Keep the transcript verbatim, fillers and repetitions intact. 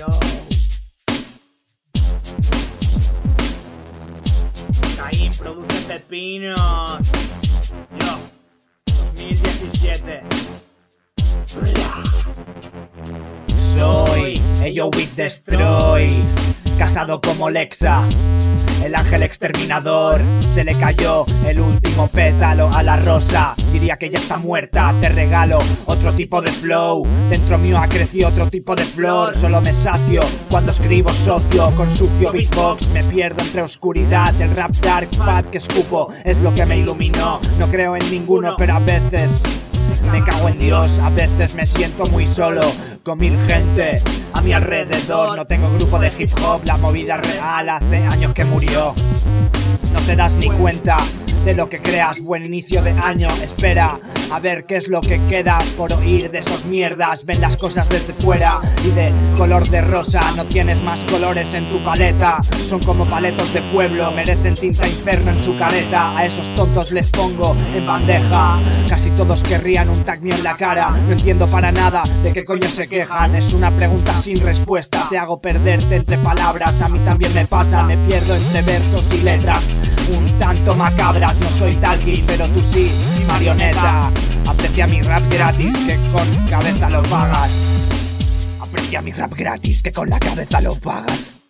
Yo. Caín produce pepinos. Yo. dos mil diecisiete. Soy Ello With Destroy, casado como Lexa, el ángel exterminador. Se le cayó el último pétalo a la rosa. Diría que ya está muerta. Te regalo otro tipo de flow. Dentro mío ha crecido otro tipo de flor. Solo me sacio cuando escribo socio. Con sucio beatbox me pierdo entre oscuridad. El rap dark fat que escupo es lo que me iluminó. No creo en ninguno, pero a veces me cago en Dios. A veces me siento muy solo, con mil gente a mi alrededor. No tengo grupo de hip hop, la movida real hace años que murió. No te das ni cuenta de lo que creas. Buen inicio de año, espera a ver qué es lo que queda por oír de esos mierdas. Ven las cosas desde fuera y de color de rosa. No tienes más colores en tu paleta. Son como paletos de pueblo, merecen tinta inferno en su careta. A esos tontos les pongo en bandeja. Casi todos querrían un tag mío en la cara. No entiendo para nada de qué coño se quejan. Es una pregunta sin respuesta. Te hago perderte entre palabras. A mí también me pasa, me pierdo entre versos y letras un tanto macabras. No soy talqui, pero tú sí, mi marioneta. Aprecia mi rap gratis, que con cabeza lo pagas. Aprecia mi rap gratis, que con la cabeza lo pagas.